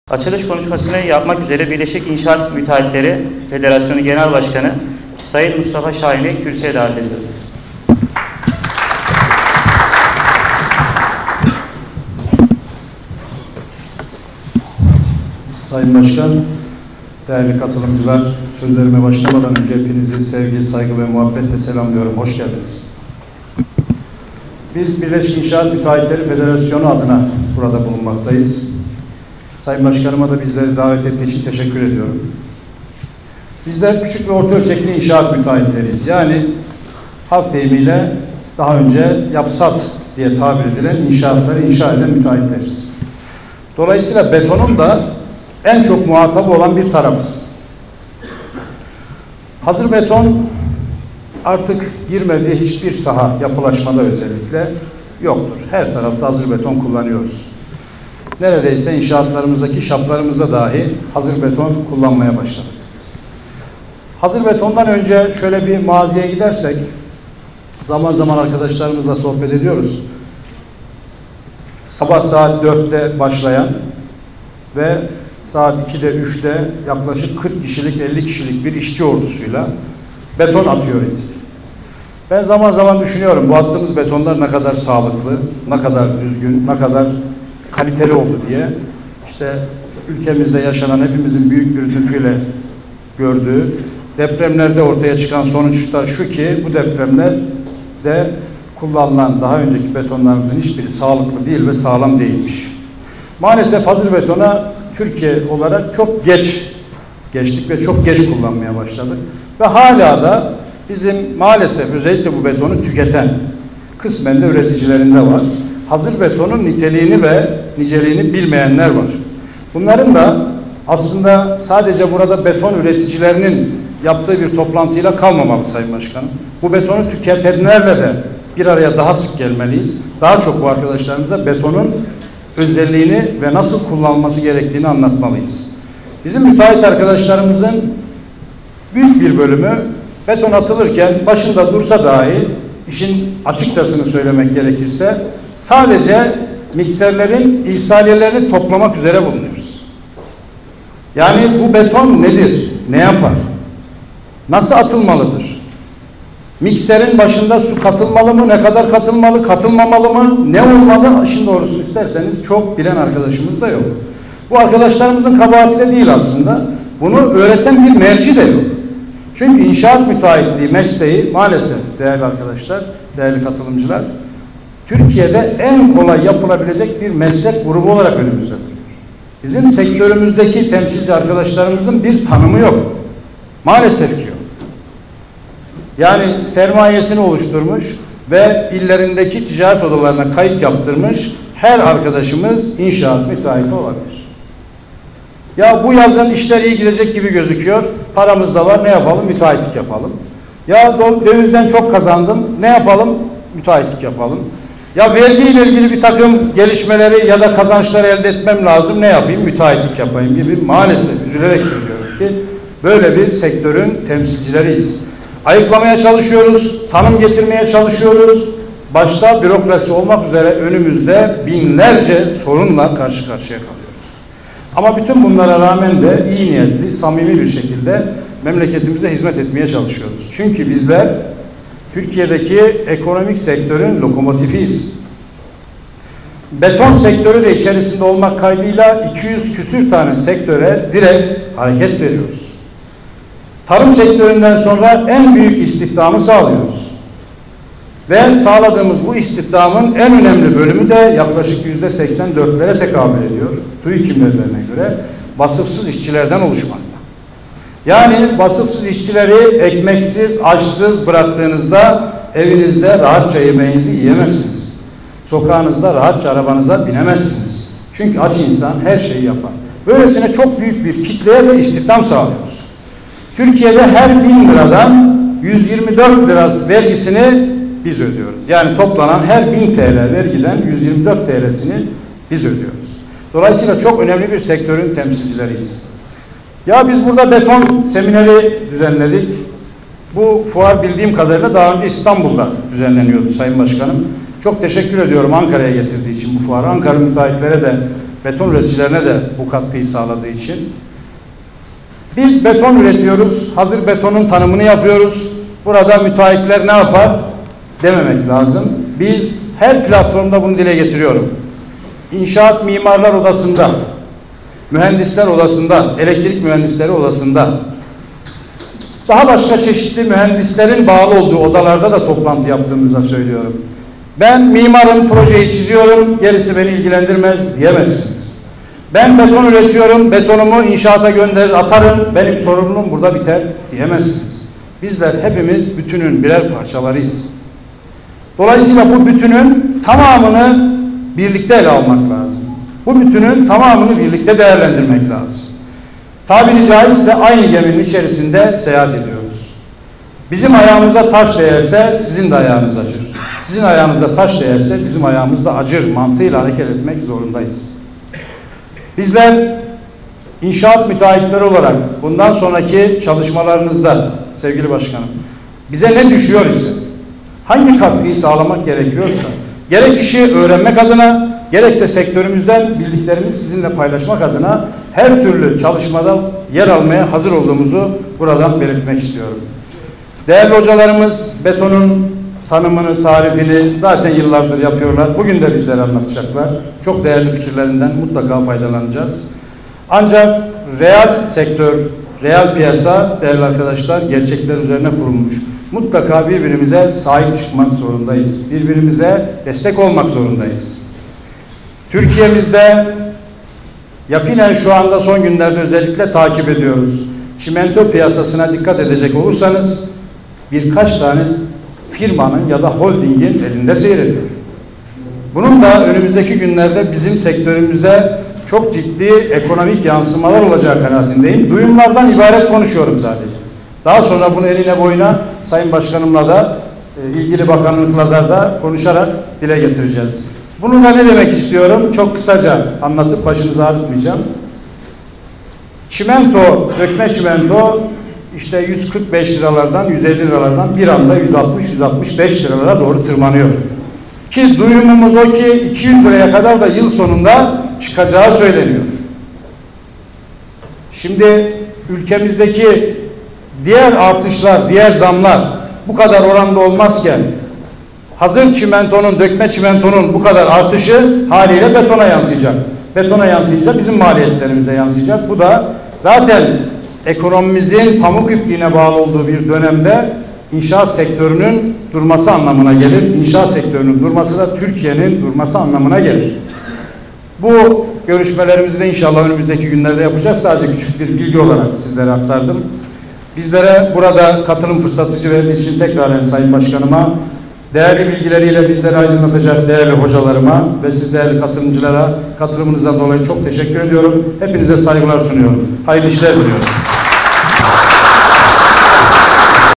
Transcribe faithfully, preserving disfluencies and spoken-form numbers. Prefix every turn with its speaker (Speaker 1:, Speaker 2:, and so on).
Speaker 1: Açılış konuşmasını yapmak üzere Birleşik İnşaat Müteahhitleri Federasyonu Genel Başkanı Sayın Mustafa Şahin'i kürsüye davet ediyorum.
Speaker 2: Sayın Başkan, değerli katılımcılar, sözlerime başlamadan önce hepinizi sevgi, saygı ve muhabbetle selamlıyorum. Hoş geldiniz. Biz Birleşik İnşaat Müteahhitleri Federasyonu adına burada bulunmaktayız. Sayın Başkanıma da bizleri davet ettiği için teşekkür ediyorum. Bizler küçük ve orta ölçekli inşaat müteahhitleriyiz. Yani halk deyimiyle daha önce yapsat diye tabir edilen inşaatları inşa eden müteahhitleriz. Dolayısıyla betonun da en çok muhatabı olan bir tarafız. Hazır beton artık girmediği hiçbir saha, yapılaşmada özellikle yoktur. Her tarafta hazır beton kullanıyoruz. Neredeyse inşaatlarımızdaki şaplarımızda dahi hazır beton kullanmaya başladık. Hazır betondan önce şöyle bir maziye gidersek, zaman zaman arkadaşlarımızla sohbet ediyoruz. Sabah saat dörtte başlayan ve saat ikide üçte yaklaşık kırk kişilik, elli kişilik bir işçi ordusuyla beton atıyor idik. Ben zaman zaman düşünüyorum bu attığımız betonlar ne kadar sağlıklı, ne kadar düzgün, ne kadar kaliteli oldu diye. İşte ülkemizde yaşanan hepimizin büyük bir üzüntüyle gördüğü depremlerde ortaya çıkan sonuç da şu ki bu depremlerde kullanılan daha önceki betonlarımızın hiçbiri sağlıklı değil ve sağlam değilmiş. Maalesef hazır betona Türkiye olarak çok geç geçtik ve çok geç kullanmaya başladık. Ve hala da bizim maalesef özellikle bu betonu tüketen kısmen de üreticilerinde var. Hazır betonun niteliğini ve niceliğini bilmeyenler var. Bunların da aslında sadece burada beton üreticilerinin yaptığı bir toplantıyla kalmamalı Sayın Başkanım. Bu betonu tüketenlerle de bir araya daha sık gelmeliyiz. Daha çok bu arkadaşlarımıza betonun özelliğini ve nasıl kullanılması gerektiğini anlatmalıyız. Bizim müteahhit arkadaşlarımızın büyük bir bölümü beton atılırken başında dursa dahi işin açıkçasını söylemek gerekirse sadece mikserlerin ihsaliyelerini toplamak üzere bulunuyoruz. Yani bu beton nedir? Ne yapar? Nasıl atılmalıdır? Mikserin başında su katılmalı mı? Ne kadar katılmalı? Katılmamalı mı? Ne olmalı? Şimdi doğrusunu isterseniz çok bilen arkadaşımız da yok. Bu arkadaşlarımızın kabahati de değil aslında. Bunu öğreten bir merci de yok. Çünkü inşaat müteahhitliği mesleği maalesef değerli arkadaşlar, değerli katılımcılar, Türkiye'de en kolay yapılabilecek bir meslek grubu olarak önümüzde duruyor. Bizim sektörümüzdeki temsilci arkadaşlarımızın bir tanımı yok. Maalesef ki yok. Yani sermayesini oluşturmuş ve illerindeki ticaret odalarına kayıt yaptırmış her arkadaşımız inşaat müteahhiti olabilir. Ya bu yazın işler iyi gidecek gibi gözüküyor. Paramız da var. Ne yapalım? Müteahhitlik yapalım. Ya dövizden çok kazandım. Ne yapalım? Müteahhitlik yapalım. Ya vergiyle ilgili bir takım gelişmeleri ya da kazançları elde etmem lazım. Ne yapayım? Müteahhitlik yapayım gibi maalesef üzülerek söylüyorum ki böyle bir sektörün temsilcileriyiz. Ayıklamaya çalışıyoruz. Tanım getirmeye çalışıyoruz. Başta bürokrasi olmak üzere önümüzde binlerce sorunla karşı karşıya kalıyoruz. Ama bütün bunlara rağmen de iyi niyetli, samimi bir şekilde memleketimize hizmet etmeye çalışıyoruz. Çünkü bizler Türkiye'deki ekonomik sektörün lokomotifiyiz. Beton sektörü de içerisinde olmak kaydıyla iki yüz küsür tane sektöre direkt hareket veriyoruz. Tarım sektöründen sonra en büyük istihdamı sağlıyoruz. Ve sağladığımız bu istihdamın en önemli bölümü de yaklaşık yüzde seksen dörtlere tekabül ediyor. TÜİK verilerine göre vasıfsız işçilerden oluşmakta. Yani vasıfsız işçileri ekmeksiz, açsız bıraktığınızda evinizde rahatça yemeğinizi yiyemezsiniz. Sokağınızda rahatça arabanıza binemezsiniz. Çünkü aç insan her şeyi yapar. Böylesine çok büyük bir kitleye de istihdam sağlıyoruz. Türkiye'de her bin liradan yüz yirmi dört lira vergisini biz ödüyoruz. Yani toplanan her bin T L vergiden yüz yirmi dört T L'sini biz ödüyoruz. Dolayısıyla çok önemli bir sektörün temsilcileriyiz. Ya biz burada beton semineri düzenledik. Bu fuar bildiğim kadarıyla daha önce İstanbul'da düzenleniyordu Sayın Başkanım. Çok teşekkür ediyorum Ankara'ya getirdiği için bu fuarı. Ankara müteahhitlere de beton üreticilerine de bu katkıyı sağladığı için. Biz beton üretiyoruz, hazır betonun tanımını yapıyoruz. Burada müteahhitler ne yapar dememek lazım. Biz her platformda bunu dile getiriyorum. İnşaat Mimarlar Odası'nda, Mühendisler Odası'nda, Elektrik Mühendisleri Odası'nda, daha başka çeşitli mühendislerin bağlı olduğu odalarda da toplantı yaptığımızda söylüyorum. Ben mimarım, projeyi çiziyorum, gerisi beni ilgilendirmez diyemezsiniz. Ben beton üretiyorum, betonumu inşaata gönderir, atarım, benim sorumluluğum burada biter diyemezsiniz. Bizler hepimiz bütünün birer parçalarıyız. Dolayısıyla bu bütünün tamamını birlikte ele almak lazım. Bu bütünün tamamını birlikte değerlendirmek lazım. Tabiri caizse aynı geminin içerisinde seyahat ediyoruz. Bizim ayağımıza taş değerse sizin de ayağınız acır. Sizin ayağınıza taş değerse bizim ayağımız da acır mantığıyla hareket etmek zorundayız. Bizler inşaat müteahhitleri olarak bundan sonraki çalışmalarınızda sevgili başkanım, bize ne düşüyor ise, hangi katkıyı sağlamak gerekiyorsa, gerek işi öğrenmek adına, gerekse sektörümüzden bildiklerimizi sizinle paylaşmak adına her türlü çalışmada yer almaya hazır olduğumuzu buradan belirtmek istiyorum. Değerli hocalarımız betonun tanımını, tarifini zaten yıllardır yapıyorlar. Bugün de bizlere anlatacaklar. Çok değerli fikirlerinden mutlaka faydalanacağız. Ancak reel sektör, reel piyasa değerli arkadaşlar gerçekler üzerine kurulmuş. Mutlaka birbirimize sahip çıkmak zorundayız. Birbirimize destek olmak zorundayız. Türkiye'mizde yakinen şu anda son günlerde özellikle takip ediyoruz. Çimento piyasasına dikkat edecek olursanız birkaç tane firmanın ya da holdingin elinde seyrediyor. Bunun da önümüzdeki günlerde bizim sektörümüze çok ciddi ekonomik yansımalar olacağı kanaatindeyim. Duyumlardan ibaret konuşuyorum sadece. Daha sonra bunu eline boyuna Sayın Başkanımla da e, ilgili bakanlıkla da konuşarak dile getireceğiz. Bunu da ne demek istiyorum? Çok kısaca anlatıp başınızı ağrıtmayacağım. Çimento, dökme çimento işte yüz kırk beş liralardan yüz elli liralardan bir anda yüz altmış yüz altmış beş liralara doğru tırmanıyor. Ki duyumumuz o ki iki yüz liraya kadar da yıl sonunda çıkacağı söyleniyor. Şimdi ülkemizdeki diğer artışlar, diğer zamlar bu kadar oranda olmazken hazır çimentonun, dökme çimentonun bu kadar artışı haliyle betona yansıyacak. Betona yansıyınca bizim maliyetlerimize yansıyacak. Bu da zaten ekonomimizin pamuk ipliğine bağlı olduğu bir dönemde inşaat sektörünün durması anlamına gelir. İnşaat sektörünün durması da Türkiye'nin durması anlamına gelir. Bu görüşmelerimizi de inşallah önümüzdeki günlerde yapacağız. Sadece küçük bir bilgi olarak sizlere aktardım. Bizlere burada katılım fırsatı verdiği için tekrar Sayın Başkanıma, değerli bilgileriyle bizleri aydınlatacak değerli hocalarıma ve siz değerli katılımcılara katılımınızdan dolayı çok teşekkür ediyorum. Hepinize saygılar sunuyorum. Hayırlı işler diliyorum.